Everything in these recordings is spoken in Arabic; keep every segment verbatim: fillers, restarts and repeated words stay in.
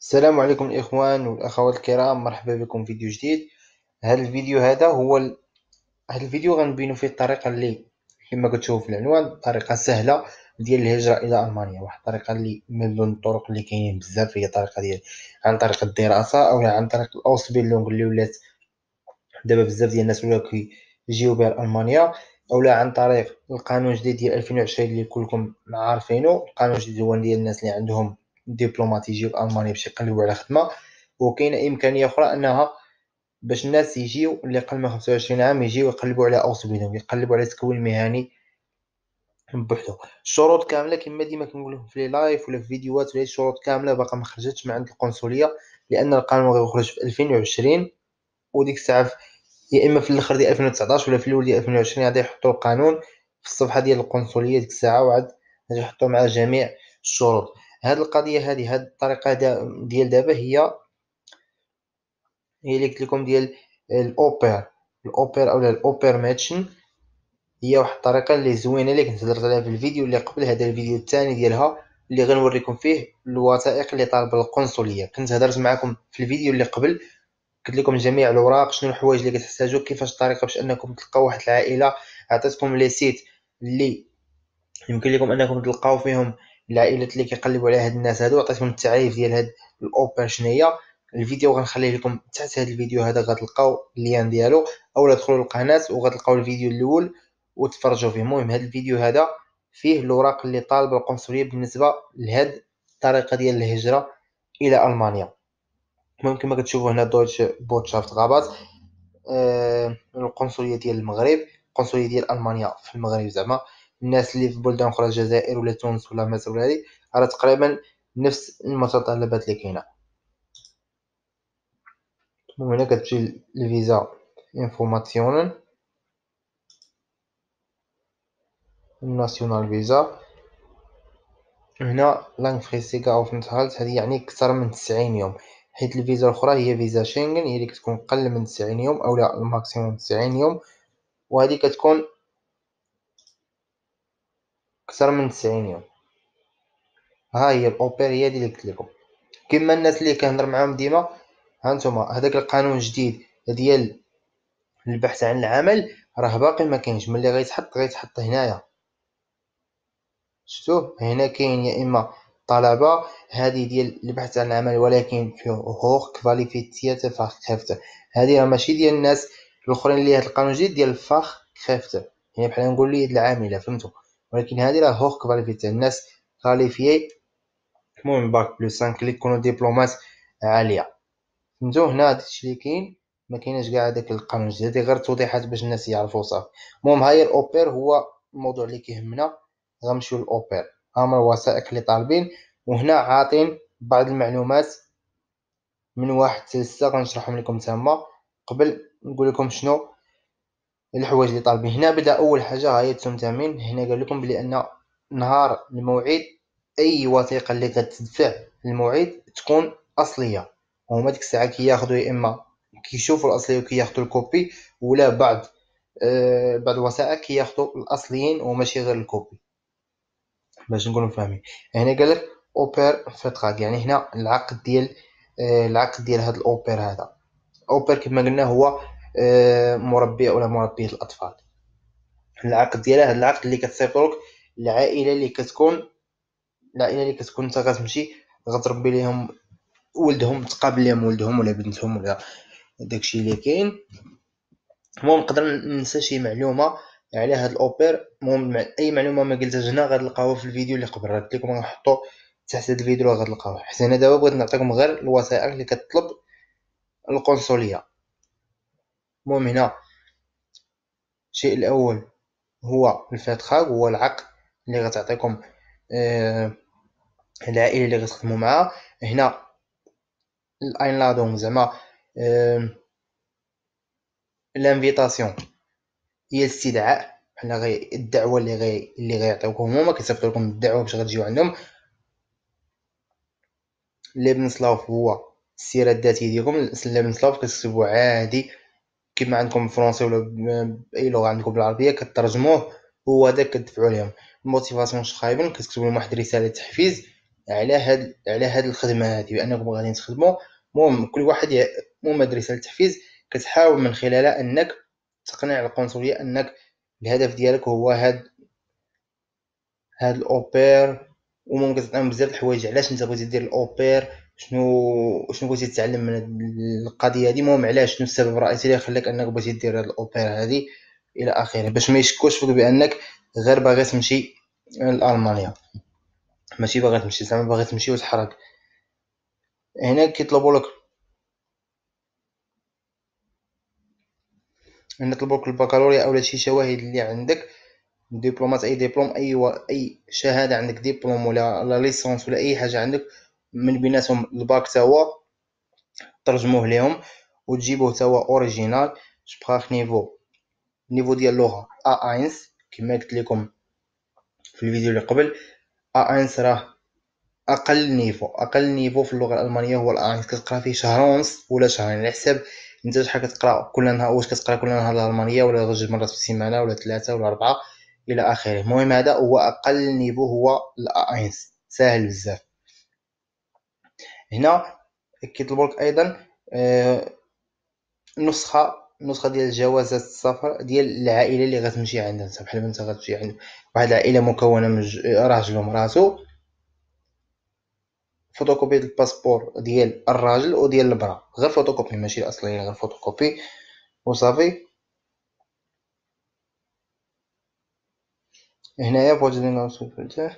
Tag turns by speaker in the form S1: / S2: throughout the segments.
S1: السلام عليكم الإخوان والأخوات الكرام، مرحبا بكم في فيديو جديد. هذا الفيديو هذا هو ال... هذا الفيديو غنبينو فيه الطريقة اللي كما كتشوفوا في العنوان، طريقة سهلة ديال الهجرة إلى ألمانيا. واحد الطريقة اللي من بين الطرق اللي كاينين بزاف، هي طريقة ديال عن طريق الدراسة أو عن طريق الأوسبيلونغ اللي ولات دابا بزاف ديال الناس ولاو كيجيو بها لألمانيا، أولا عن طريق القانون الجديد ديال ألفين وعشرين اللي كلكم عارفينو. القانون الجديد هو ديال الناس اللي عندهم دبلومات يجيو لألمانيا باش يقلبوا على خدمة. وكاينه إمكانية أخرى أنها باش الناس يجيو اللي قل من خمسة وعشرين عام يجيو يقلبوا على أوسبيلونغ، يقلبوا على تكوين مهني بوحدو. الشروط كاملة كما ديما كنقول لكم في لي لايف ولا في فيديوهات، ولا الشروط كاملة باقا ما خرجتش من عند القنصلية، لأن القانون غيخرج في ألفين وعشرين، وديك الساعة يا اما في الاخر ديال ألفين وتسعطاش ولا في الاول ديال ألفين وعشرين غادي يحطوا القانون في الصفحه ديال القنصليه ديك الساعه، وعاد غادي يحطوا مع جميع الشروط. هاد القضيه هذه، هاد الطريقه ديال دابا هي هي اللي قلت لكم ديال الاوبر الاوبر اولا الاوبر ماتشن. هي واحد الطريقه اللي زوينه اللي كنت هضرت عليها في الفيديو اللي قبل هذا، الفيديو الثاني ديالها اللي غنوريكم فيه الوثائق اللي طالبه القنصليه. كنت هضرت معكم في الفيديو اللي قبل، قلت لكم جميع الاوراق، شنو الحوايج اللي كتحتاجوا، كيفاش الطريقه باش انكم تلقاو واحد العائله. عطيتكم لي سيت اللي يمكن لكم انكم تلقاو فيهم العائلات اللي كيقلبوا على هاد الناس هادو. عطيتكم التعريف ديال هاد الاوبر شنو. الفيديو غنخليه لكم تحت هاد الفيديو هذا، غتلقاو اللين ديالو، اولا دخلوا للقناه وغتلقاو الفيديو الاول وتفرجوا فيه. المهم هاد الفيديو هذا فيه الاوراق اللي طالبه القنصليه بالنسبه لهاد الطريقه ديال الهجره الى المانيا. المهم كما كتشوفوا هنا دويتش بوتشافت غابات، آه، القنصليه ديال المغرب، القنصليه ديال المانيا في المغرب. زعما الناس اللي في بلدان اخرى، الجزائر ولا تونس ولا مصر ولا هذه، راه تقريبا نفس المتطلبات اللي كاينه. المهم هنا كتمشي الفيزا انفورماسيون ناسيونال فيزا. هنا لانغفريسيغا او فنتهالت، هذه يعني اكثر من تسعين يوم، حيت الفيزا الاخرى هي فيزا شنغن، هي اللي كتكون قل من تسعين يوم او لا الماكسيموم تسعين يوم، وهذه كتكون اكثر من تسعين يوم. ها هي الاوبر هي اللي قلت لكم. كما الناس اللي كنهضر معاهم ديما، هانتوما هذاك القانون الجديد ديال البحث عن العمل راه باقي ما كاينش. ملي غيتحط غيتحط هنايا، شفتوه هنا كاين يا اما طلبه هذه ديال البحث عن العمل، ولكن في هوخ كفاليفيتيات فاخ كريفت. هذه راه ماشي ديال الناس الاخرين اللي هذا القانون الجديد ديال فاخ كريفت، يعني بحال نقول لي العامله، فهمتوا؟ ولكن هذه راه هوخ كفاليفيتي، الناس كاليفيي، المهم باك بلس خمسة اللي يكونوا دبلومات عاليه. فهمتوا؟ هنا هادشي اللي كاين، ما كايناش كاع هذاك القانون الجديد، غير توضيحات باش الناس يعرفوا صافي. المهم هاي الاوبر هو الموضوع اللي كيهمنا. غنمشيو للاوبر، هما الوثائق اللي طالبين، وهنا عاطين بعض المعلومات من واحد حتى لستة غنشرحهم لكم تما قبل نقول لكم شنو الحوايج اللي طالبين. هنا بدا اول حاجه ها هي التمتامين. هنا قال لكم بلي ان نهار الموعد اي وثيقه اللي كتدفع الموعد تكون اصليه، وهما ديك الساعه كياخذوا يا اما كيشوفوا الاصليه وكياخذوا الكوبي، ولا بعض آه بعض الوثائق كياخذوا الاصليين وماشي غير الكوبي، باش نكونوا فاهمين. هنا قال لك اوبر فيتراك، يعني هنا العقد ديال آه العقد ديال هذا الاوبر هذا. اوبر كما قلنا هو آه مربي ولا مربيه الاطفال. العقد ديالها هذا العقد اللي كتصيفطوا لك العائله اللي كتكون العائله اللي كتكون انت غتمشي غتربي ليهم ولدهم، تقابل لهم ولدهم ولا بنتهم ولا داكشي اللي كاين. المهم نقدر ننسى شي معلومه على هذا الاوبر. المهم اي معلومه ما قلتهاش هنا غتلقاوها في الفيديو اللي قبل، قلت لكم غنحطو تحت هذا الفيديو غتلقاوها. حيت انا دابا بغيت نعطيكم غير الوثائق اللي كتطلب القنصليه. المهم هنا الشيء الاول هو الفاتخاغ، هو العقد اللي غتعطيكم آه العائله اللي غتخدموا معها. هنا الاينلادون زعما آه لانفيتاسيون هي الاستدعاء، بحال غي الدعوه اللي غي اللي غيعطيوكم هما، كيصيفطوا لكم الدعوه باش غتجيو عندهم. لابن سلاف هو السيره الذاتيه ديالكم. لابن سلاف كتكتبوا عادي كما عندكم بالفرنسي ولا باي لغه عندكم بالعربيه كترجموه، هو هذاك كتدفعوا لهم. الموتيفاسيون شخايبن كتكتبوا لهم واحد رساله تحفيز على هاد على هاد الخدمه هادي بانكم غادي تخدموا. المهم كل واحد ي... مدرسه التحفيز كتحاول من خلالها انك تقنع القنصليه انك الهدف ديالك هو هاد هاد الاوبير، وممكن تعطيهم بزاف د الحوايج علاش انت بغيتي دير الاوبير، شنو شنو بغيتي تتعلم من القضيه هادي، المهم علاش، شنو السبب الرئيسي اللي خلاك انك بغيتي دير هاد الاوبير هادي الى اخره، باش ما يشكوش فيك بانك غير باغي تمشي لالمانيا، ماشي باغي تمشي زعما باغي تمشي وتحرك. هنا كيطلبوا لك هنا يطلبوا لك البكالوريا اولا شي شواهد اللي عندك، دبلومات، اي دبلوم، اي و... اي شهاده عندك، دبلوم ولا لا ليسونس ولا اي حاجه عندك، من بيناتهم الباك تا هو ترجموه ليهم وتجيبوه تا هو اوريجينال. جبخاخ نيفو نيفو ديال اللغه ا واحد كما قلت لكم في الفيديو اللي قبل. ا واحد راه اقل نيفو اقل نيفو في اللغه الالمانيه هو ا واحد، كتقرا فيه شهر ونص ولا شهرين على حساب انت شحال كتقرا كل نهار، واش كتقرا كل نهار الالمانيه ولا غير جوج مرات في السيمانه ولا ثلاثه ولا اربعه الى اخره. المهم هذا هو اقل نيفو هو ا واحد، ساهل بزاف. هنا كيطلبوا لك ايضا آه نسخه نسخه ديال جوازات السفر ديال العائله اللي غتمشي عندها انت، بحال انت غتمشي عند واحد العائله مكونه من راجل ومراته، فوتوكوبي الباسبور ديال الراجل وديال المراه، غير فوتوكوبي ماشي الاصليه، غير فوتوكوبي وصافي. هنايا بوجدنا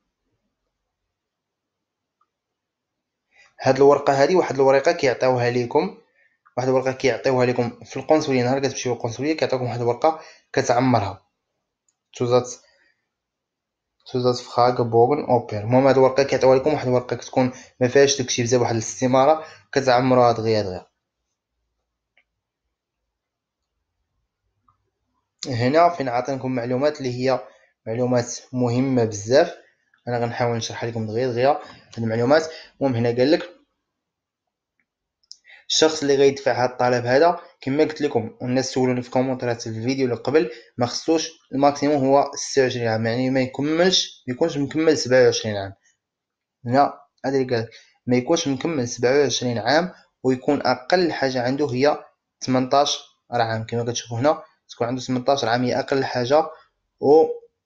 S1: هاد الورقه هادي، واحد الورقه كيعطيوها لكم، واحد الورقه كيعطيوها لكم في القنصليه، نهار كتمشيو للقنصليه كيعطيوكم واحد الورقه كتعمرها توزات توزات فخاغ بوغن اوبير. المهم هاد الورقه كيعطيوها لكم، واحد الورقه كتكون ما فيهاش داكشي بزاف، واحد الاستماره كتعمروها دغيا دغيا. هنا فين عاطينكم معلومات اللي هي معلومات مهمه بزاف، انا غنحاول نشرح لكم دغيا دغيا هاد المعلومات. المهم هنا قال لك الشخص اللي غيدفع هاد الطلب هذا كما قلت لكم، والناس سولوني في كومونتيرات الفيديو اللي قبل، ما خصوش الماكسيموم هو ستة وعشرين عام، يعني ما يكملش ما يكونش مكمل سبعة وعشرين عام. هنا هذا اللي قال ما يكونش مكمل سبعة وعشرين عام، ويكون اقل حاجه عنده هي ثمنطاش عام كما كتشوفوا هنا، تكون عنده ثمنطاش عام هي اقل حاجه، و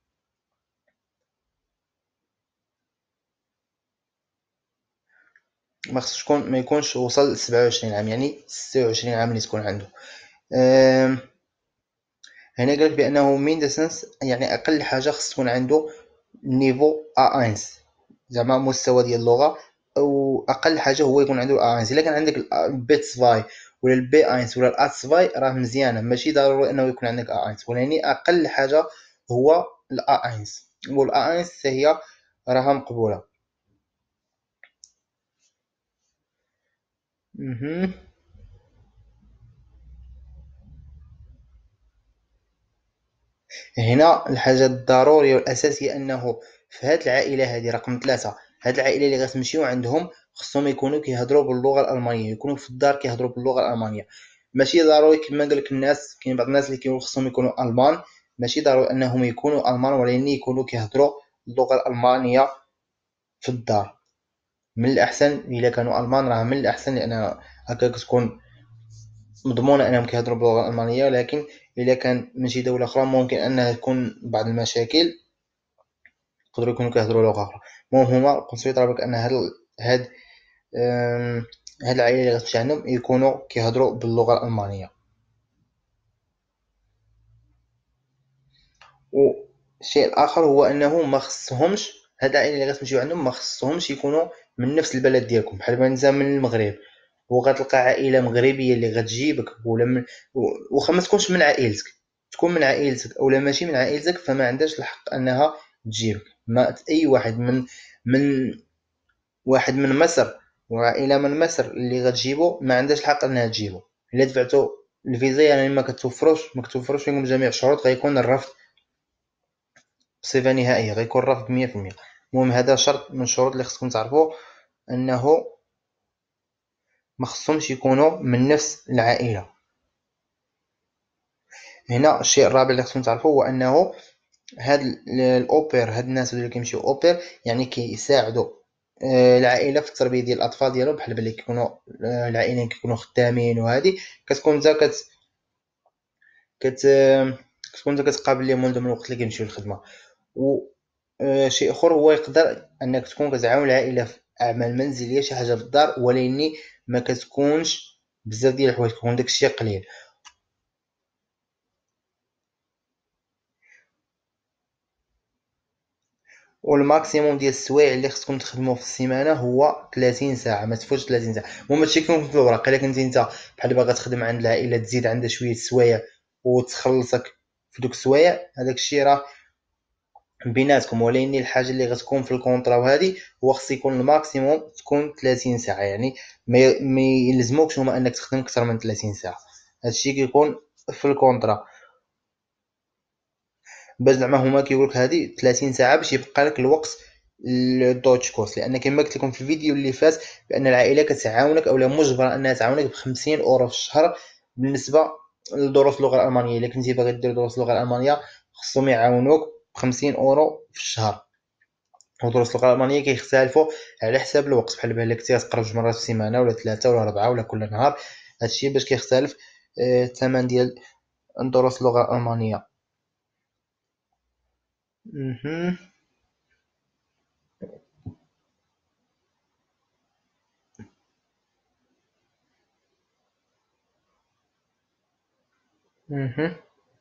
S1: ما خصوش يكون ما يكونش وصل ل سبعة وعشرين عام، يعني ستة وعشرين عام اللي تكون عنده. أم هنا قالك بانه ميندسنس يعني اقل حاجه خص تكون عنده نيفو ا واحد، زعما مستوى ديال اللغه، او اقل حاجه هو يكون عنده ا واحد. الا كان عندك البي اثنين ولا البي واحد ولا الا اثنين راه مزيانه، ماشي ضروري انه يكون عندك ا واحد، ولكن اقل حاجه هو الا واحد، والا واحد حتى هي راها مقبوله. مهم. هنا الحاجه الضروريه والاساسيه انه في هذه العائله هذه رقم ثلاثة، هذه العائله اللي غتمشيو عندهم خصهم يكونوا كيهضروا باللغه الالمانيه، يكونوا في الدار كيهضروا باللغه الالمانيه. ماشي ضروري كما قال لك الناس، كاين بعض الناس اللي كيقولوا خصهم يكونوا المان، ماشي ضروري انهم يكونوا المان، ولكن يكونوا كيهضروا اللغه الالمانيه في الدار. من الاحسن الا كانوا المان، راه من الاحسن، لان هكا كتكون مضمونه انهم كيهضروا باللغه الالمانيه. لكن الا كان من شي دوله اخرى ممكن انها تكون بعض المشاكل، يقدروا يكونوا كيهضروا لغه اخرى. المهم هما القنصليه طلبك ان هاد هاد هاد العائله اللي غتمشي عندهم يكونوا كيهضروا باللغه الالمانيه. والشيء الاخر هو انه ما خصهمش، هاد العائله اللي غتمشيو عندهم ما خصهمش يكونوا من نفس البلد ديالكم، بحال انت من المغرب وغتلقى عائله مغربيه اللي غتجيبك، ولا من واخا ما تكونش من عائلتك، تكون من عائلتك اولا ماشي من عائلتك، فما عندهاش الحق انها تجيبك. ما اي واحد من من واحد من مصر وعائله من مصر اللي غتجيبو ما عندهاش الحق انها تجيبو. الا دفعتو الفيزا يعني ما كتوفروش ما كتوفروش فيكم جميع الشروط، غيكون الرفض بصفه نهائيه، غيكون الرفض مية في المية. المهم هذا شرط من الشروط اللي خصكم تعرفوا، انه ما خصهمش يكونوا من نفس العائله. هنا الشيء الرابع اللي خصكم تعرفوا هو انه هاد الاوبر، هاد الناس اللي كيمشيو اوبر يعني كيساعدوا العائله في التربيه ديال الاطفال ديالهم، بحال باللي كيكونوا العائلين كيكونوا خدامين، وهذه كتكون انت كت كت كتكون انت كتقابل لهم ولدهم الوقت اللي كيمشيو للخدمه. و شيء اخر هو يقدر انك تكون كتعاون العائله في اعمال منزليه، شي حاجه في الدار، ولكن ما كتكونش بزاف ديال الحوايج، كيكون داكشي قليل. والماكسيموم ديال السوايع اللي خصكم تخدموا في السيمانه هو ثلاثين ساعه، ما تفوتش ثلاثين ساعه. المهم هادشي كيكون في الوراق. الا كنتي انت بحال باغا تخدم عند العائله تزيد عندها شويه السوايع وتخلصك في دوك السوايع، هذاك الشيء راه بيناتكم. ولكن الحاجه اللي غتكون في الكونطرا وهذه هو خص يكون الماكسيموم تكون ثلاثين ساعه، يعني ما ما يلزموكش هما انك تخدم اكثر من ثلاثين ساعه. هادشي كيكون في الكونطرا، باش زعما هما كيقولك هادي ثلاثين ساعه باش يبقى لك الوقت للدوتش كورس. لان كما قلت لكم في الفيديو اللي فات بان العائله كتعاونك اولا مجبره انها تعاونك ب خمسين اورو في الشهر بالنسبه لدروس اللغه الالمانيه. الا كنتي باغي دير دروس اللغه الالمانيه خصهم يعاونوك ب خمسين اورو في الشهر. ودروس اللغه الالمانيه كيختلفوا على حساب الوقت، بحال بحال كنتي تقرا جوج مرات في السيمانه ولا ثلاثه ولا اربعه ولا كل نهار. هادشي باش كيختلف آه، الثمن ديال دروس اللغه الالمانيه. مهم. مهم.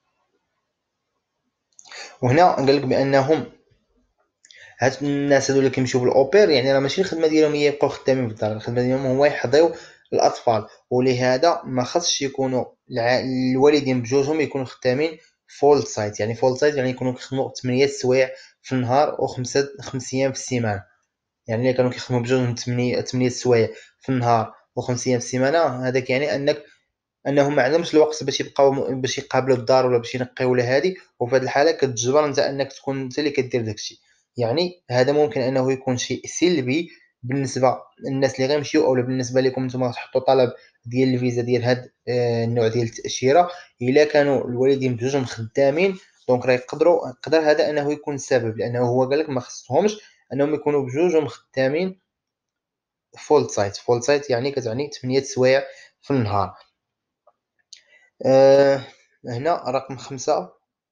S1: وهنا قالك بانهم هاد الناس هادو اللي كيمشيو بالاوبير، يعني راه ماشي الخدمه ديالهم هي يبقاو خدامين في الدار، الخدمه ديالهم هو يحضيو الاطفال. ولهذا ما خصش يكونوا الع... الوالدين بجوجهم يكونوا خدامين فول سايت. يعني فول سايت يعني يكونوا كيخدموا ثمانية سوايع في النهار وخمسه خمس ايام في السيمانه. يعني الا كانوا كيخدموا بجوجهم ثمانية ثمانية سوايع في النهار وخمس ايام في السيمانه، هذاك يعني انك انهم ما عندهمش الوقت باش يبقاو باش يقابلوا الدار ولا باش ينقيو ولا هادي. وفي هذه الحاله كتجبر انت انك تكون انت اللي كدير داكشي. يعني هذا ممكن انه يكون شيء سلبي بالنسبه للناس اللي غيمشيو، اولا بالنسبه لكم نتوما تحطوا طلب ديال الفيزا ديال هاد آه، النوع ديال التاشيره. الا كانوا الوالدين بجوجهم خدامين دونك راه يقدروا يقدر هذا انه يكون السبب، لانه هو قالك ما خصهمش انهم يكونوا بجوجهم خدامين فول سايت. فول سايت يعني كتعني ثمانية سوايع في النهار. آه هنا رقم خمسة.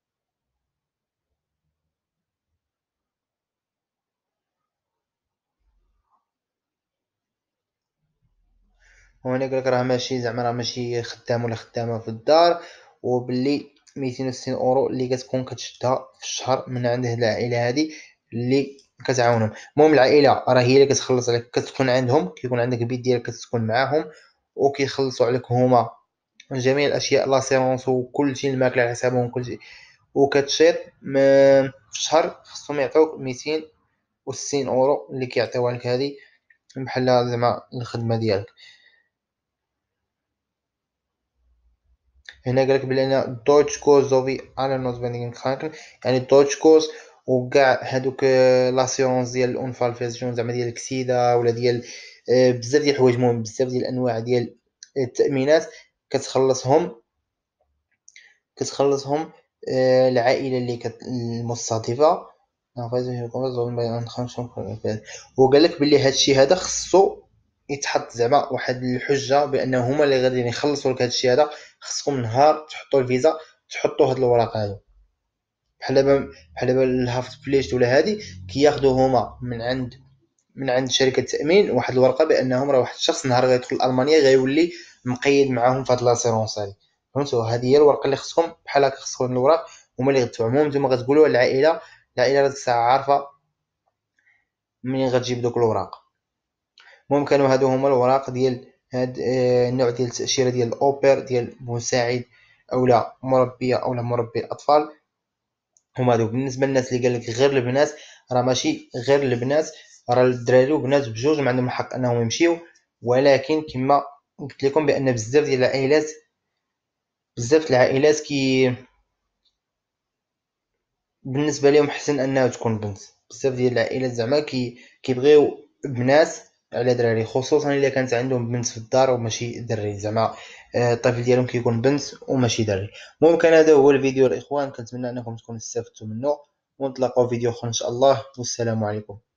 S1: وهنا قالك راه ماشي زعما راه ماشي خدام ولا خدامة في الدار، وباللي ميتين وستين اورو اللي كتكون كتشدها في الشهر من عند هاد العائلة هادي اللي كتعاونهم. المهم العائلة راه هي اللي كتخلص عليك، كتكون عندهم كيكون عندك بيت ديالك كتكون معاهم وكيخلصوا عليك هما جميع الاشياء، لاسيرونس وكلشي، الماكلة على حسابهم كلشي. وكتشيط في الشهر خصهم يعطيوك ميتين وستين اورو اللي كيعطيوها لك هادي بحال زعما الخدمة ديالك. هنا قالك بلي انا دوتش كورس زوفي على نوتفيندينغ كرانكن، يعني دوتش كورس وكاع هادوك آه، لاسيونس ديال الانفالفيزيون زعما ديال الكسيده ولا ديال آه، بزاف ديال الحوايج، المهم بزاف ديال الانواع ديال التامينات كتخلصهم كتخلصهم آه، العائله اللي كت المستضيفه. وقال لك بلي هادشي هذا خصو يتحط زعما واحد الحجه بانه هما اللي غاديين يخلصوا لك هادشي هذا. خصكم نهار تحطوا الفيزا تحطوا هاد الوراق هادو، بحال دابا بحال دابا الهافت بليشت ولا هادي كياخذوا هما من عند من عند شركه التامين واحد الورقه بانهم راه واحد الشخص نهار غيدخل المانيا غيولي مقيد معاهم في هاد لاسيرونس هادي. فهمتوا؟ هذه هي الورقه اللي خصكم بحال هكا خصكم الوراق هما اللي غتبعوا. المهم نتوما غتقولوا العائله العائله راه ديك الساعه عارفه منين غتجيب دوك الوراق. المهم كانوا هادو هما الوراق ديال هاد آه، النوع ديال التاشيره ديال الاوبر ديال مساعد اولا مربيه اولا مربي الاطفال. هما هادو بالنسبه للناس اللي قالك غير البنات، راه ماشي غير البنات، راه الدراري والبنات بجوج ما عندهم الحق انهم يمشيو. ولكن كما قلت لكم بان بزاف ديال العائلات بزاف العائلات كي بالنسبه لهم حسن انها تكون بنت. بزاف ديال العائلات زعما كي كيبغيو بنات على دراري، خصوصا الا كانت عندهم بنت في الدار وماشي دري، زعما آه، الطفل ديالهم كيكون بنت وماشي دري. المهم كان هذا هو الفيديو الاخوان، كنتمنى انكم تكونوا استفدتوا منه، ونتلاقاو فيديو اخر ان شاء الله، والسلام عليكم.